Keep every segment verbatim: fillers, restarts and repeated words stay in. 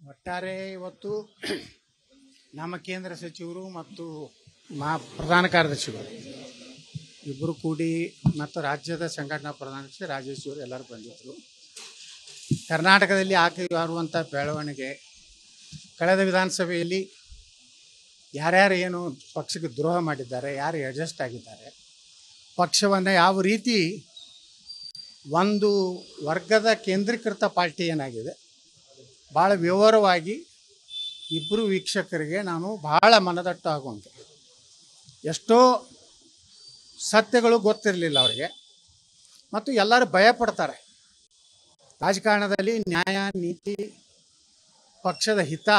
ಒಟ್ಟಾರೆ ಇವತ್ತು ನಮ್ಮ ಕೇಂದ್ರ ಸಚಿವರು ಮತ್ತು ಮಹಾ ಪ್ರಧಾನ ಕಾರ್ಯದರ್ಶಿಗಳು ಇಬ್ಬರು ಕೂಡಿ ಮತ್ತು ರಾಜ್ಯದ ಸಂಘಟನಾ ಪ್ರಧಾನ ಕಾರ್ಯದರ್ಶಿ ರಾಜೇಶ್ ಅವರು ಎಲ್ಲರೂ ಬಂದಿದ್ದರು. ಕರ್ನಾಟಕದಲ್ಲಿ ಆಗಿರುವಂಥ ಬೆಳವಣಿಗೆ, ಕಳೆದ ವಿಧಾನಸಭೆಯಲ್ಲಿ ಯಾರ್ಯಾರು ಏನು ಪಕ್ಷಕ್ಕೆ ದ್ರೋಹ ಮಾಡಿದ್ದಾರೆ, ಯಾರು ಅಡ್ಜಸ್ಟ್ ಆಗಿದ್ದಾರೆ, ಪಕ್ಷವನ್ನು ಯಾವ ರೀತಿ ಒಂದು ವರ್ಗದ ಕೇಂದ್ರೀಕೃತ ಪಾರ್ಟಿ ಏನಾಗಿದೆ ಭಾಳ ವಿವರವಾಗಿ ಇಬ್ಬರು ವೀಕ್ಷಕರಿಗೆ ನಾನು ಭಾಳ ಮನದಟ್ಟು ಆಗುವಂತೆ, ಎಷ್ಟೋ ಸತ್ಯಗಳು ಗೊತ್ತಿರಲಿಲ್ಲ ಅವರಿಗೆ ಮತ್ತು ಎಲ್ಲರೂ ಭಯಪಡ್ತಾರೆ. ರಾಜಕಾರಣದಲ್ಲಿ ನ್ಯಾಯ ನೀತಿ ಪಕ್ಷದ ಹಿತ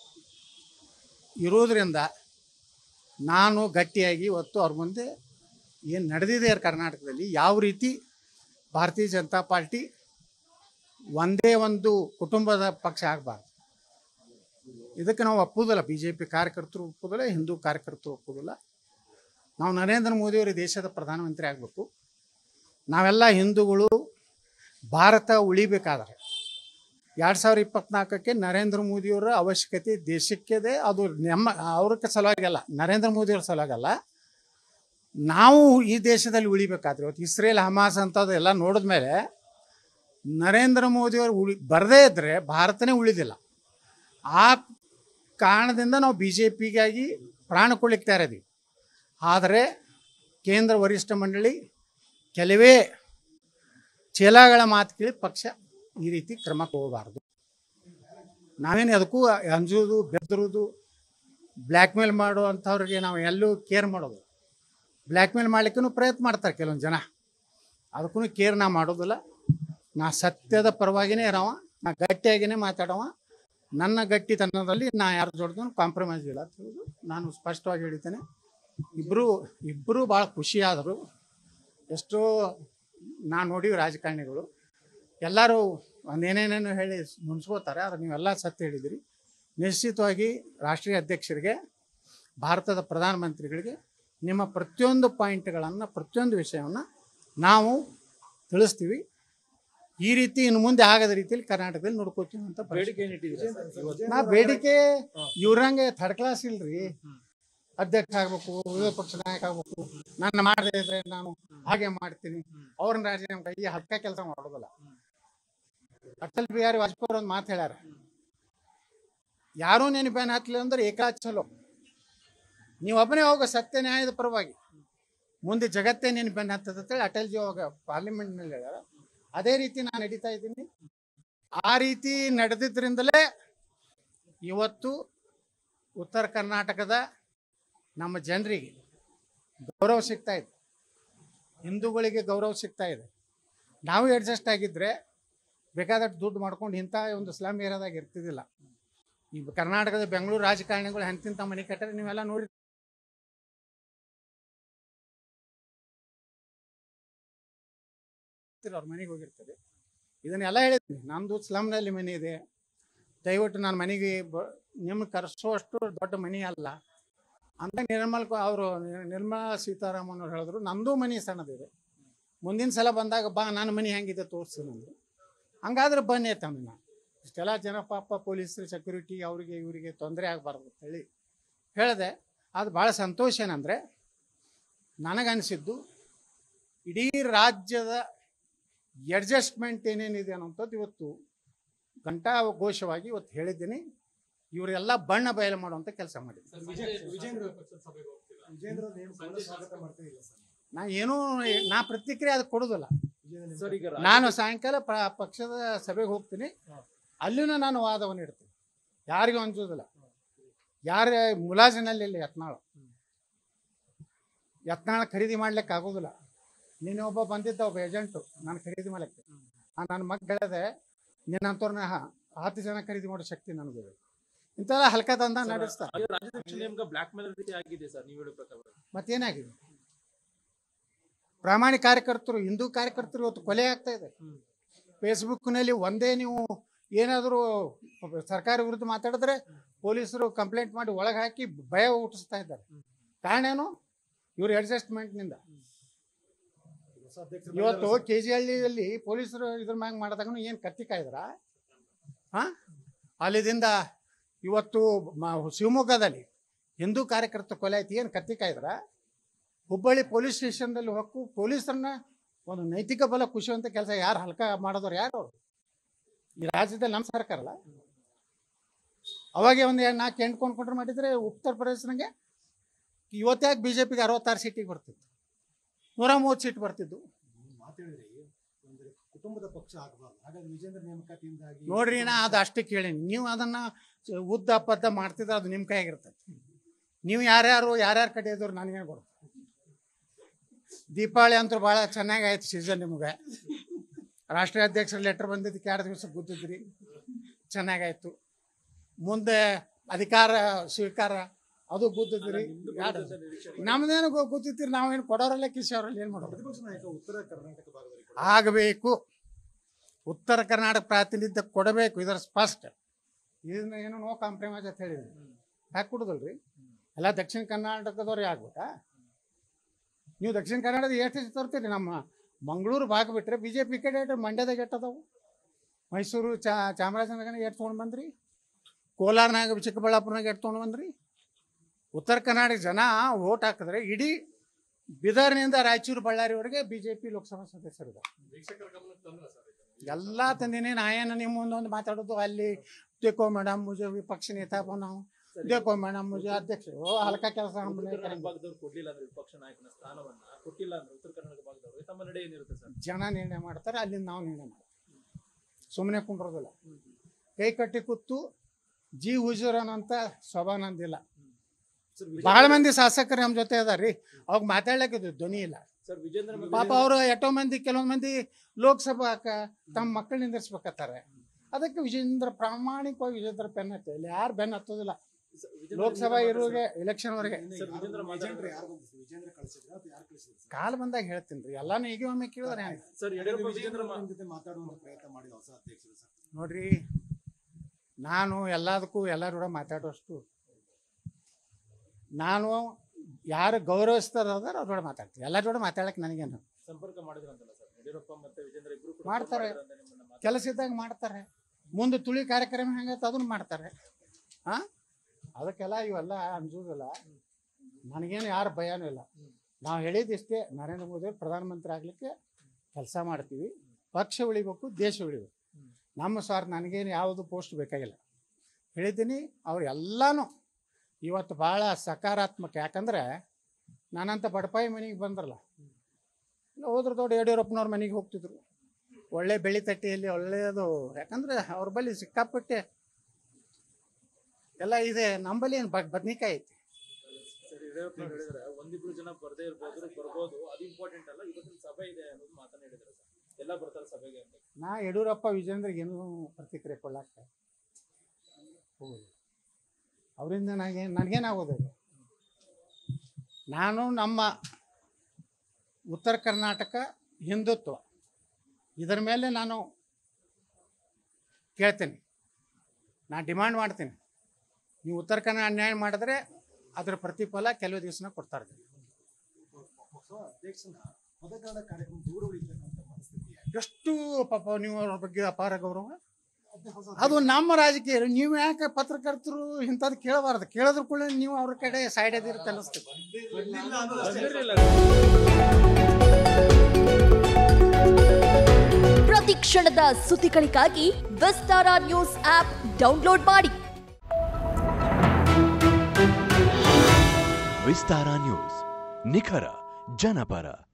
ಇರೋದರಿಂದ ನಾನು ಗಟ್ಟಿಯಾಗಿ ಇವತ್ತು ಅವ್ರ ಮುಂದೆ ಏನು ನಡೆದಿದೆ ಕರ್ನಾಟಕದಲ್ಲಿ, ಯಾವ ರೀತಿ ಭಾರತೀಯ ಜನತಾ ಪಾರ್ಟಿ ಒಂದೇ ಒಂದು ಕುಟುಂಬದ ಪಕ್ಷ ಆಗಬಾರ್ದು, ಇದಕ್ಕೆ ನಾವು ಒಪ್ಪುವುದಿಲ್ಲ. ಬಿ ಜೆ ಪಿ ಕಾರ್ಯಕರ್ತರು ಒಪ್ಪುವುದಿಲ್ಲ, ಹಿಂದೂ ಕಾರ್ಯಕರ್ತರು ಒಪ್ಪುವುದಿಲ್ಲ. ನಾವು ನರೇಂದ್ರ ಮೋದಿಯವರು ದೇಶದ ಪ್ರಧಾನಮಂತ್ರಿ ಆಗಬೇಕು. ನಾವೆಲ್ಲ ಹಿಂದೂಗಳು ಭಾರತ ಉಳಿಬೇಕಾದ್ರೆ ಎರಡು ಸಾವಿರದ ಇಪ್ಪತ್ತ್ನಾಲ್ಕಕ್ಕೆ ನರೇಂದ್ರ ಮೋದಿಯವರ ಅವಶ್ಯಕತೆ ದೇಶಕ್ಕಿದೆ. ಅದು ನಮ್ಮ ಅವ್ರ ಸಲುವಾಗಿಲ್ಲ, ನರೇಂದ್ರ ಮೋದಿಯವ್ರ ಸಲುವಾಗಲ್ಲ. ನಾವು ಈ ದೇಶದಲ್ಲಿ ಉಳಿಬೇಕಾದ್ರೆ ಇವತ್ತು ಇಸ್ರೇಲ್ ಹಮಾಸ್ ಅಂಥದ್ದು ಎಲ್ಲ ನೋಡಿದ ಮೇಲೆ ನರೇಂದ್ರ ಮೋದಿಯವರು ಉಳಿ ಬರದೇ ಇದ್ದರೆ ಭಾರತನೇ ಉಳಿದಿಲ್ಲ. ಆ ಕಾರಣದಿಂದ ನಾವು ಬಿ ಜೆ ಪಿಗಾಗಿ ಪ್ರಾಣ ಕೊಡ್ಲಿಕ್ಕೆ ತಯಾರಿದ್ದೀವಿ. ಆದರೆ ಕೇಂದ್ರ ವರಿಷ್ಠ ಮಂಡಳಿ ಕೆಲವೇ ಚೇಲಾಗಳ ಮಾತು ಕೇಳಿ ಪಕ್ಷ ಈ ರೀತಿ ಕ್ರಮ ತಗೋಬಾರ್ದು. ನಾವೇನು ಅದಕ್ಕೂ ಅಂಜೋದು ಬೆದರೋದು ಬ್ಲ್ಯಾಕ್ ಮೇಲ್ ಮಾಡುವಂಥವ್ರಿಗೆ ನಾವು ಎಲ್ಲೂ ಕೇರ್ ಮಾಡೋದು. ಬ್ಲ್ಯಾಕ್ ಮೇಲ್ ಮಾಡಲಿಕ್ಕೂ ಪ್ರಯತ್ನ ಮಾಡ್ತಾರೆ ಕೆಲವೊಂದು ಜನ, ಅದಕ್ಕೂ ಕೇರ್ ನಾ ಮಾಡೋದಿಲ್ಲ. ನಾ ಸತ್ಯದ ಪರವಾಗಿನೇ ಇರೋವ, ನಾ ಗಟ್ಟಿಯಾಗಿಯೇ ಮಾತಾಡೋವ. ನನ್ನ ಗಟ್ಟಿತನದಲ್ಲಿ ನಾ ಯಾರು ಜೋಡ್ದು ಕಾಂಪ್ರಮೈಸ್ ಇಲ್ಲ ಅಂತ ಹೇಳೋದು ನಾನು ಸ್ಪಷ್ಟವಾಗಿ ಹೇಳ್ತೇನೆ. ಇಬ್ಬರು ಇಬ್ಬರು ಭಾಳ ಖುಷಿಯಾದರು. ಎಷ್ಟೋ ನಾನು ನೋಡಿವಿ ರಾಜಕಾರಣಿಗಳು ಎಲ್ಲರೂ ಒಂದೇನೇನೇನು ಹೇಳಿ ಮುನ್ಸ್ಕೋತಾರೆ, ಆದರೆ ನೀವೆಲ್ಲ ಸತ್ಯ ಹೇಳಿದಿರಿ. ನಿಶ್ಚಿತವಾಗಿ ರಾಷ್ಟ್ರೀಯ ಅಧ್ಯಕ್ಷರಿಗೆ, ಭಾರತದ ಪ್ರಧಾನಮಂತ್ರಿಗಳಿಗೆ ನಿಮ್ಮ ಪ್ರತಿಯೊಂದು ಪಾಯಿಂಟ್ಗಳನ್ನು, ಪ್ರತಿಯೊಂದು ವಿಷಯವನ್ನು ನಾವು ತಿಳಿಸ್ತೀವಿ. ಈ ರೀತಿ ಇನ್ನು ಮುಂದೆ ಆಗದ ರೀತಿಯಲ್ಲಿ ಕರ್ನಾಟಕದಲ್ಲಿ ನೋಡ್ಕೋತೀವಿ ಅಂತ ಬೇಡಿಕೆ ನಾ ಬೇಡಿಕೆ ಇವ್ರಂಗೆ ಥರ್ಡ್ ಕ್ಲಾಸ್ ಇಲ್ರಿ. ಅಧ್ಯಕ್ಷ ಆಗ್ಬೇಕು, ವಿರೋಧ ಪಕ್ಷ ನಾಯಕ ಆಗ್ಬೇಕು, ನನ್ನ ಮಾಡದೇ ಇದ್ರೆ ನಾನು ಹಾಗೆ ಮಾಡ್ತೀನಿ, ಅವ್ರನ್ನ ರಾಜೀನಾಮೆ ಕೈ ಹಕ್ಕ ಕೆಲಸ ಮಾಡೋದಿಲ್ಲ. ಅಟಲ್ ಬಿಹಾರಿ ವಾಜಪೇಯಿ ಒಂದು ಮಾತು ಹೇಳ್ಯಾರ, ಯಾರೂ ನೆನೆ ಬ್ಯಾನ್ ಹಾಕ್ಲಿಲ್ಲ ಅಂದ್ರೆ ಏಕಾ ಚಲೋ. ನೀವು ಒಬ್ಬನೇ ಹೋಗೋ ಸತ್ಯ ನ್ಯಾಯದ ಪರವಾಗಿ, ಮುಂದೆ ಜಗತ್ತೇ ನೆನೆ ಬ್ಯಾನ್ ಹತ್ತದ ಅಂತೇಳಿ ಅಟಲ್ಜಿ ಅವಾಗ ಪಾರ್ಲಿಮೆಂಟ್ನಲ್ಲಿ ಹೇಳ್ಯಾರ. ಅದೇ ರೀತಿ ನಾನು ನಡೀತಾ ಇದ್ದೀನಿ. ಆ ರೀತಿ ನಡೆದಿದ್ದರಿಂದಲೇ ಇವತ್ತು ಉತ್ತರ ಕರ್ನಾಟಕದ ನಮ್ಮ ಜನರಿಗೆ ಗೌರವ ಸಿಗ್ತಾ ಇದೆ, ಹಿಂದೂಗಳಿಗೆ ಗೌರವ ಸಿಗ್ತಾ ಇದೆ. ನಾವು ಅಡ್ಜಸ್ಟ್ ಆಗಿದ್ದರೆ ಬೇಕಾದಷ್ಟು ದುಡ್ಡು ಮಾಡ್ಕೊಂಡು ಇಂಥ ಒಂದು ಸ್ಲಮ್ ಏರಿಯಾದಾಗ ಇರ್ತಿದ್ದಿಲ್ಲ. ಈ ಕರ್ನಾಟಕದ ಬೆಂಗಳೂರು ರಾಜಕಾರಣಿಗಳು ಎಂತಿಂಥ ಮನೆ ಕಟ್ಟರೆ ನೀವೆಲ್ಲ ನೋಡಿ ಅವ್ರ ಮನೆಗೆ ಹೋಗಿರ್ತದೆ. ಇದನ್ನೆಲ್ಲ ಹೇಳಿದ್ದೀನಿ, ನಮ್ಮದು ಸ್ಲಮ್ನಲ್ಲಿ ಮನೆ ಇದೆ, ದಯವಿಟ್ಟು ನಾನು ಮನೆಗೆ ಬ ನಿಮ್ಗೆ ಕರೆಸೋಷ್ಟು ದೊಡ್ಡ ಮನೆ ಅಲ್ಲ ಅಂತ ನಿರ್ಮಲ್ ಅವರು ನಿರ್ಮಲಾ ಸೀತಾರಾಮನ್ ಅವ್ರು ಹೇಳಿದ್ರು. ನಮ್ಮದು ಮನೆ ಸಣ್ಣದಿದೆ, ಮುಂದಿನ ಸಲ ಬಂದಾಗ ಬಾ ನಾನು ಮನೆ ಹೆಂಗಿದೆ ತೋರಿಸಿ ನಂದು. ಹಂಗಾದ್ರೆ ಬನ್ನಿ ತಮ್ಮ. ನಾನು ಇಷ್ಟೆಲ್ಲ ಜನ ಪಾಪ ಪೊಲೀಸರು ಸೆಕ್ಯೂರಿಟಿ ಅವರಿಗೆ ಇವರಿಗೆ ತೊಂದರೆ ಆಗಬಾರ್ದು ಅಂತ ಹೇಳಿ ಹೇಳಿದೆ. ಅದು ಭಾಳ ಸಂತೋಷ ಏನಂದರೆ ನನಗನ್ನಿಸಿದ್ದು ಇಡೀ ರಾಜ್ಯದ ಅಡ್ಜಸ್ಟ್ಮೆಂಟ್ ಏನೇನಿದೆ ಅನ್ನೋಂಥದ್ದು ಇವತ್ತು ಘಂಟಾಘೋಷವಾಗಿ ಇವತ್ತು ಹೇಳಿದ್ದೀನಿ. ಇವರೆಲ್ಲ ಬಣ್ಣ ಬಯಲು ಮಾಡುವಂಥ ಕೆಲಸ ಮಾಡಿದ್ದೀನಿ. ನಾ ಏನೂ ನಾ ಪ್ರತಿಕ್ರಿಯೆ ಅದಕ್ಕೆ ಕೊಡೋದಿಲ್ಲ. ನಾನು ಸಾಯಂಕಾಲ ಪ ಪಕ್ಷದ ಸಭೆಗೆ ಹೋಗ್ತೀನಿ, ಅಲ್ಲಿಯೂ ನಾನು ವಾದವನ್ನು ಇಡ್ತೀನಿ, ಯಾರಿಗೂ ಅಂಜೋದಿಲ್ಲ. ಯಾರ ಮುಲಾಜಿನಲ್ಲಿ ಇಲ್ಲಿ ಯತ್ನಾಳು ಯತ್ನಾಳ ಖರೀದಿ ಮಾಡ್ಲಿಕ್ಕೆ ಆಗೋದಿಲ್ಲ. ನೀನು ಒಬ್ಬ ಬಂದಿದ್ದ ಒಬ್ಬ ಏಜೆಂಟು ನಾನು ಖರೀದಿ ಮಾಡಲಿಕ್ಕೆ, ನನ್ನ ಮಗ ಹೇಳಿದೆ ನಿನ್ನಂತವ್ರನ್ನ ಹತ್ತು ಜನ ಖರೀದಿ ಮಾಡೋ ಶಕ್ತಿ ನನಗಿದೆ. ಇಂಥೆಲ್ಲ ಹಲ್ಕ ದಂದ ನಡೆಸ್ತಾರೆ. ಮತ್ತೇನಾಗಿದೆ? ಪ್ರಾಮಾಣಿಕ ಕಾರ್ಯಕರ್ತರು, ಹಿಂದೂ ಕಾರ್ಯಕರ್ತರು ಇವತ್ತು ಕೊಲೆ ಆಗ್ತಾ ಇದೆ. ಫೇಸ್ಬುಕ್ನಲ್ಲಿ ಒಂದೇ ನೀವು ಏನಾದರೂ ಸರ್ಕಾರ ವಿರುದ್ಧ ಮಾತಾಡಿದ್ರೆ ಪೊಲೀಸರು ಕಂಪ್ಲೇಂಟ್ ಮಾಡಿ ಒಳಗೆ ಹಾಕಿ ಭಯ ಹುಟ್ಟಿಸ್ತಾ ಇದ್ದಾರೆ. ಕಾರಣ ಏನು? ಇವ್ರ ಅಡ್ಜಸ್ಟ್ಮೆಂಟ್ನಿಂದ. ಇವತ್ತು ಕೆ ಜಿ ಹಳ್ಳಿಯಲ್ಲಿ ಪೊಲೀಸರು ಇದ್ರ ಮ್ಯಾಗ ಮಾಡಿದಾಗ ಏನು ಕತ್ತಿ ಕಾಯ್ದಾರ? ಹಾಂ, ಅಲ್ಲಿದಿಂದ ಇವತ್ತು ಮ ಶಿವಮೊಗ್ಗದಲ್ಲಿ ಹಿಂದೂ ಕಾರ್ಯಕರ್ತ ಕೊಲೆ ಆಯ್ತು, ಏನು ಕತ್ತಿ ಕಾಯ್ದ್ರ? ಹುಬ್ಬಳ್ಳಿ ಪೊಲೀಸ್ ಸ್ಟೇಷನ್ದಲ್ಲಿ ಹೋಗು ಪೊಲೀಸರನ್ನ ಒಂದು ನೈತಿಕ ಬಲ ಖುಷಿವಂತ ಕೆಲಸ ಯಾರು ಹಲ್ಕ ಮಾಡೋದವ್ರು ಯಾರು ಅವರು? ಈ ರಾಜ್ಯದಲ್ಲಿ ನಮ್ಮ ಸರ್ಕಾರಲ್ಲ. ಅವಾಗೆ ಒಂದು ಎರಡು ನಾಲ್ಕು ಎಂಟು ಕೊಂಡ್ಕೊಂಡ್ರೆ ಮಾಡಿದರೆ ಉತ್ತರ ಪ್ರದೇಶನಾಗೆ ಇವತ್ತಾಗ ಬಿ ಜೆ ಪಿಗೆ ಅರವತ್ತಾರು ಸೀಟಿಗೆ ಬರ್ತಿತ್ತು, ನೂರ ಮೂವತ್ತು ಸೀಟ್ ಬರ್ತಿದ್ದು. ಮಾತಾಡಿದ್ರಿ ಅಂದ್ರೆ ಕುಟುಂಬದ ಪಕ್ಷ ಆಗಬಾರ್ದು, ಹಾಗಾಗಿ ವಿಜೇಂದ್ರ ನೇಮಕಾತಿಯಿಂದಾಗಿ ನೋಡ್ರಿ ನಾ ಅದು ಅಷ್ಟೇ ಕೇಳೀನಿ. ನೀವು ಅದನ್ನು ಉದ್ದ ಪದ್ದ ಮಾಡ್ತಿದ್ರೆ ಅದು ನಿಮ್ಮ ಕೈಯಾಗಿರ್ತದೆ. ನೀವು ಯಾರ್ಯಾರು ಯಾರ್ಯಾರು ಕಡೆಯದವ್ರು ನನಗೇನು ಕೊಡ್ತಾರೆ. ದೀಪಾವಳಿ ಅಂತೂ ಭಾಳ ಚೆನ್ನಾಗಿ ಆಯ್ತು ಸೀಸನ್. ನಿಮಗೆ ರಾಷ್ಟ್ರೀಯ ಅಧ್ಯಕ್ಷರ ಲೆಟರ್ ಬಂದಿದ್ದಕ್ಕೆ ಎರಡು ದಿವಸ ಗೊತ್ತಿದ್ರಿ, ಚೆನ್ನಾಗಾಯ್ತು. ಮುಂದೆ ಅಧಿಕಾರ ಸ್ವೀಕಾರ ಅದು ಗೊತ್ತಿದ್ರಿ, ನಮ್ದೇನು ಗೊತ್ತಿರ್ತೀರಿ. ನಾವೇನು ಕೊಡೋರಲ್ಲ ಕಿಶೋರಲ್ಲಿ ಏನು ಮಾಡೋದು? ಪ್ರತಿಪಕ್ಷ ನಾಯಕ ಉತ್ತರ ಕರ್ನಾಟಕ ಭಾಗದಲ್ಲಿ ಆಗಬೇಕು, ಉತ್ತರ ಕರ್ನಾಟಕ ಪ್ರಾತಿನಿಧ್ಯ ಕೊಡಬೇಕು, ಇದರ ಸ್ಪಷ್ಟ. ಇದನ್ನ ಏನು ನೋ ಕಾಂಪ್ರಮೈಸ್ ಅಂತ ಹೇಳಿದ್ರಿ, ಯಾಕೆ ಕೊಡೋದಲ್ರಿ? ಎಲ್ಲ ದಕ್ಷಿಣ ಕರ್ನಾಟಕದವ್ರೇ ಆಗ್ಬೇಕಾ? ನೀವು ದಕ್ಷಿಣ ಕನ್ನಡದ ಎಷ್ಟು ತರ್ತೀರಿ? ನಮ್ಮ ಮಂಗಳೂರು ಭಾಗ ಬಿಟ್ಟರೆ ಬಿ ಜೆ ಪಿ ಕಡೆ ಮಂಡ್ಯದಾಗ ಎಟ್ಟದವು, ಮೈಸೂರು ಚಾ ಚಾಮರಾಜನಗರ ಎಷ್ಟು ತೊಗೊಂಡು ಬಂದ್ರಿ, ಕೋಲಾರನಾಗ ಚಿಕ್ಕಬಳ್ಳಾಪುರನಾಗ ಎಷ್ಟು ತೊಗೊಂಡು ಬಂದ್ರಿ. ಉತ್ತರ ಕರ್ನಾಟಕ ಜನ ವೋಟ್ ಹಾಕಿದ್ರೆ ಇಡೀ ಬೀದರ್ನಿಂದ ರಾಯಚೂರು ಬಳ್ಳಾರಿವರೆಗೆ ಬಿ ಜೆ ಪಿ ಲೋಕಸಭಾ ಸದಸ್ಯರಿದ್ದಾರೆ. ಎಲ್ಲ ತಂದಿನಿ. ನಾ ಏನು ನಿಮ್ಮ ಮುಂದೊಂದು ಮಾತಾಡೋದು ಅಲ್ಲಿ देखो मैडम मुझे विपक्ष नेता बनाओ, देखो मैडम मुझे अध्यक्ष ओ हल्का ಕೆಲಸ ವಿಪಕ್ಷ ನಾಯಕನ ಸ್ಥಾನವನ್ನ ಕೊಟ್ಟಿಲ್ಲ ಅಂದ್ರೆ ಉತ್ತರ ಕರ್ನಾಟಕ ಭಾಗದವರು ತಮ್ಮ ನಡೆ ಏನಿರುತ್ತೆ ಸರ್? ಜನ ನಿರ್ಣಯ ಮಾಡ್ತಾರೆ, ಅಲ್ಲಿ ನಾವು ನಿರ್ಣಯ ಮಾಡ್ತೀವಿ. ಸುಮ್ಮನೆ ಕುಂಡ್ರೋದಿಲ್ಲ. ಕೈ ಕಟ್ಟಿ ಕೂತು ಜಿ ಹುಜೂರನಂತ ಸ್ವಭಾನಂದಿಲ್ಲ. ಬಹಳ ಮಂದಿ ಶಾಸಕರು ನಮ್ಮ ಜೊತೆ ಅದಾರ್ರಿ, ಅವಾಗ ಮಾತಾಡ್ಲಿಕ್ಕೆ ಧ್ವನಿ ಇಲ್ಲ. ಸರ್ ವಿಜೇಂದ್ರ ಪಾಪ ಅವರು ಎಷ್ಟೋ ಮಂದಿ ಕೆಲವೊಂದು ಮಂದಿ ಲೋಕಸಭಾಕ ತಮ್ಮ ಮಕ್ಕಳು ನಿಂದಿರ್ಸ್ಬೇಕತ್ತಾರೆ. ಅದಕ್ಕೆ ವಿಜೇಂದ್ರ ಪ್ರಾಮಾಣಿಕವಾಗಿ ವಿಜೇಂದ್ರ ಬೆನ್ನ ಹತ್ತ ಇಲ್ಲಿ ಯಾರು ಬೆನ್ನ ಹತ್ತೋದಿಲ್ಲ. ಲೋಕಸಭಾ ಇರುವಾಗೆ ಎಲೆಕ್ಷನ್ ವರೆಗೆ ಕಾಲ ಬಂದಾಗ ಹೇಳ್ತೀನಿ ರೀ. ಎಲ್ಲಾನು ಈಗ ಒಮ್ಮೆ ಕೇಳಿದ್ರೆ ನೋಡ್ರಿ, ನಾನು ಎಲ್ಲದಕ್ಕೂ ಎಲ್ಲರೂ ಕೂಡ ಮಾತಾಡೋಷ್ಟು, ನಾನು ಯಾರು ಗೌರವಿಸ್ತಾರ ಅದಾರ ಅವ್ರ ಮಾತಾಡ್ತೀನಿ. ಎಲ್ಲ ಜೋಡ ಮಾತಾಡಕ್ಕೆ ನನಗೇನು ಸಂಪರ್ಕ ಮಾಡಿದ್ರಂತಲ್ಲ ಸರ್ ಯಡಿಯೂರಪ್ಪ ಮತ್ತೆ ವಿಜೇಂದ್ರ ಇಬ್ರು ಮಾಡ್ತಾರೆ, ಕೆಲಸ ಇದ್ದಾಗ ಮಾಡ್ತಾರೆ. ಮುಂದೆ ತುಳಿ ಕಾರ್ಯಕ್ರಮ ಹೆಂಗೈತೆ ಅದನ್ನು ಮಾಡ್ತಾರೆ. ಹಾಂ, ಅದಕ್ಕೆಲ್ಲ ಇವೆಲ್ಲ ಅನ್ಸೋದಿಲ್ಲ. ನನಗೇನು ಯಾರು ಭಯನೂ ಇಲ್ಲ. ನಾವು ಹೇಳಿದಿಷ್ಟೇ, ನರೇಂದ್ರ ಮೋದಿ ಪ್ರಧಾನಮಂತ್ರಿ ಆಗಲಿಕ್ಕೆ ಕೆಲಸ ಮಾಡ್ತೀವಿ. ಪಕ್ಷ ಉಳಿಬೇಕು, ದೇಶ ಉಳಿಬೇಕು. ನಮ್ಮ ಸ್ವಾರ್ಥ ನನಗೇನು ಯಾವುದು ಪೋಸ್ಟ್ ಬೇಕಾಗಿಲ್ಲ. ಹೇಳಿದ್ದೀನಿ. ಅವ್ರು ಎಲ್ಲನೂ ಇವತ್ತು ಭಾಳ ಸಕಾರಾತ್ಮಕ. ಯಾಕಂದರೆ ನಾನಂತ ಬಡಪಾಯಿ ಮನೆಗೆ ಬಂದ್ರಲ್ಲ, ಇಲ್ಲ ಹೋದ್ರೆ ದೊಡ್ಡ ಯಡಿಯೂರಪ್ಪನವ್ರ ಮನೆಗೆ ಹೋಗ್ತಿದ್ರು. ಒಳ್ಳೆ ಬೆಳಿ ತಟ್ಟಿಯಲ್ಲಿ ಒಳ್ಳೆಯದು. ಯಾಕಂದರೆ ಅವ್ರ ಬಳಿ ಸಿಕ್ಕಾಪಟ್ಟೆ ಎಲ್ಲ ಇದೆ. ನಂಬಲ್ಲಿ ಏನು ಬದ್ನಿಕಾಯಿ ಐತಿ. ಸರ್ ಯಡಿಯೂರಪ್ಪ ಹೇಳಿದ್ರೆ ಒಂದಿಬ್ರು ಜನ ಬರ್ದೇ ಇರ್ಬೋದು, ಬರ್ಬೋದು, ಅದು ಇಂಪಾರ್ಟೆಂಟ್ ಅಲ್ಲ, ಇವತ್ತಿನ ಸಭೆ ಇದೆ ಅನ್ನೋದು ಮಾತನ್ನ ಹೇಳಿದ್ರು ಸರ್. ಎಲ್ಲ ಬರ್ತಾರೆ ಸಭೆಗೆ ಅಂತ. ನಾ ಯಡಿಯೂರಪ್ಪ ವಿಜೇಂದ್ರಿಗೆ ಏನು ಪ್ರತಿಕ್ರಿಯೆ ಕೊಡಲಾಕ ಹೋಗುದು. ಅವರಿಂದ ನನಗೆ ನನಗೇನಾಗೋದಿಲ್ಲ. ನಾನು ನಮ್ಮ ಉತ್ತರ ಕರ್ನಾಟಕ ಹಿಂದುತ್ವ ಇದರ ಮೇಲೆ ನಾನು ಕೇಳ್ತೀನಿ, ನಾನು ಡಿಮಾಂಡ್ ಮಾಡ್ತೀನಿ. ನೀವು ಉತ್ತರ ಕನ್ನಡ ಅನ್ಯಾಯ ಮಾಡಿದ್ರೆ ಅದರ ಪ್ರತಿಫಲ ಕೆಲವು ದಿವಸನ ಕೊಡ್ತಾ ಇರ್ತೀನಿ. ಎಷ್ಟು ಪಾಪ ನೀವು ಅವ್ರ ಬಗ್ಗೆ ಅಪಾರ ಗೌರವ. ಅದು ನಮ್ಮ ರಾಜಕೀಯ. ನೀವು ಯಾಕೆ ಪತ್ರಕರ್ತರು ಇಂಥದ್ದು ಕೇಳಬಾರ್ದು? ಕೇಳಿದ್ರು ಕೂಡ ನೀವು ಅವ್ರ ಕಡೆ ಸೈಡ್ ಅದಿರುತ್ತೆ ಅನ್ನಿಸ್ತೀವಿ. ಪ್ರತಿ ಕ್ಷಣದ ಸುದ್ದಿಗಳಿಗಾಗಿ ವಿಸ್ತಾರ ನ್ಯೂಸ್ ಆಪ್ ಡೌನ್ಲೋಡ್ ಮಾಡಿ. ವಿಸ್ತಾರ ನ್ಯೂಸ್, ನಿಖರ ಜನಪರ.